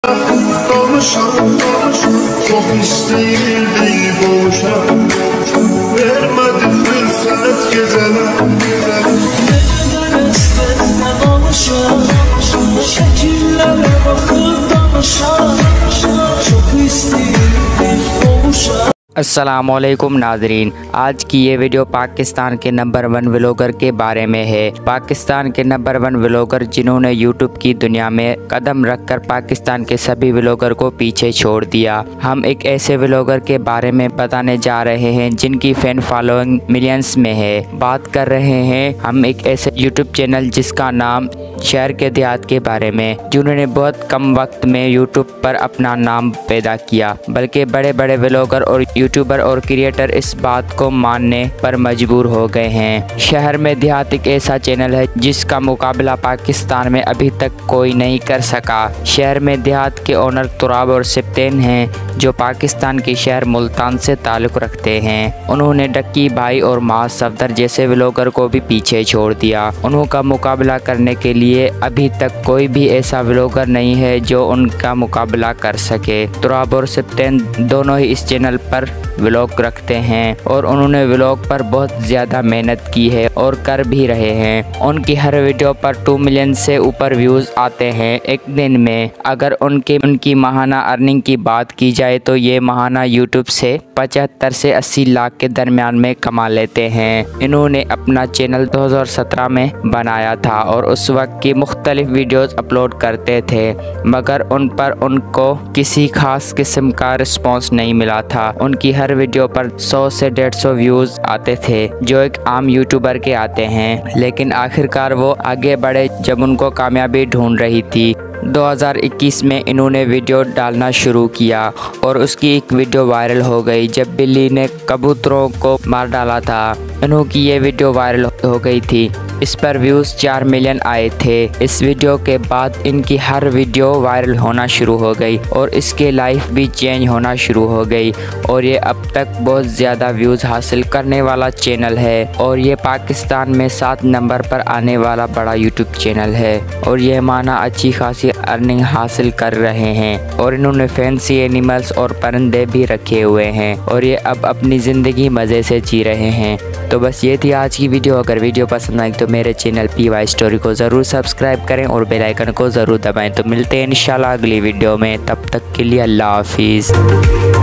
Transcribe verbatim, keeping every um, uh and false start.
Konuşalım, çok isteyildi boşa. Vermedi fırsat gezeler. Neden istersen konuşalım, şekillere bakıp danışalım. Çok isteyildi boşa. अस्सलामुअलैकुम नाजरीन, आज की ये video Pakistan के नंबर वन व्लॉगर के बारे में है। पाकिस्तान के नंबर वन व्लॉगर जिन्होंने यूट्यूब की दुनिया में कदम रखकर पाकिस्तान के सभी व्लॉगर को पीछे छोड़ दिया। हम एक ऐसे व्लॉगर के बारे में बताने जा रहे हैं जिनकी फैन फॉलोइंग मिलियंस में है। बात कर रहे हैं हम एक ऐसे यूट्यूब चैनल जिसका नाम शहर के देहात के बारे में, जिन्होंने बहुत कम वक्त में यूट्यूब पर अपना नाम पैदा किया। बल्कि बड़े बड़े व्लॉगर और यूट्यूबर और क्रिएटर इस बात को मानने पर मजबूर हो गए हैं। शहर में देहात एक ऐसा चैनल है जिसका मुकाबला पाकिस्तान में अभी तक कोई नहीं कर सका। शहर में देहात के ओनर तुराब और सिप्तेन हैं जो पाकिस्तान के शहर मुल्तान से ताल्लुक़ रखते हैं। उन्होंने डक्की भाई और माज सफदर जैसे व्लॉगर को भी पीछे छोड़ दिया। उनका मुकाबला करने के लिए अभी तक कोई भी ऐसा व्लॉगर नहीं है जो उनका मुकाबला कर सके। तुराब और सिप्तेन दोनों ही इस चैनल पर व्लॉग रखते हैं और उन्होंने व्लॉग पर बहुत ज़्यादा मेहनत की है और कर भी रहे हैं। उनकी हर वीडियो पर टू मिलियन से ऊपर व्यूज़ आते हैं एक दिन में। अगर उनके उनकी माहाना अर्निंग की बात की जाए तो ये माहाना यूट्यूब से पचहत्तर से अस्सी लाख के दरमियान में कमा लेते हैं। इन्होंने अपना चैनल दो हज़ार सत्रह में बनाया था और उस वक्त की मुख्तलिफ वीडियोज़ अपलोड करते थे, मगर उन पर उनको किसी खास किस्म का रिस्पॉन्स नहीं मिला था। उनकी हर वीडियो पर सौ से डेढ़ सौ व्यूज़ आते थे जो एक आम यूट्यूबर के आते हैं, लेकिन आखिरकार वो आगे बढ़े जब उनको कामयाबी ढूंढ रही थी। दो हज़ार इक्कीस में इन्होंने वीडियो डालना शुरू किया और उसकी एक वीडियो वायरल हो गई जब बिल्ली ने कबूतरों को मार डाला था। इन्होंं की ये वीडियो वायरल हो गई थी। इस पर व्यूज़ चार मिलियन आए थे। इस वीडियो के बाद इनकी हर वीडियो वायरल होना शुरू हो गई और इसके लाइफ भी चेंज होना शुरू हो गई और ये अब तक बहुत ज़्यादा व्यूज़ हासिल करने वाला चैनल है और ये पाकिस्तान में सात नंबर पर आने वाला बड़ा यूट्यूब चैनल है और ये माना अच्छी खासी अर्निंग हासिल कर रहे हैं और इन्होंने फैंसी एनिमल्स और परिंदे भी रखे हुए हैं और ये अब अपनी ज़िंदगी मज़े से जी रहे हैं। तो बस ये थी आज की वीडियो। अगर वीडियो पसंद आई तो मेरे चैनल पी वाई स्टोरी को ज़रूर सब्सक्राइब करें और बेल आइकन को ज़रूर दबाएं। तो मिलते हैं इंशाल्लाह अगली वीडियो में, तब तक के लिए अल्लाह हाफिज़।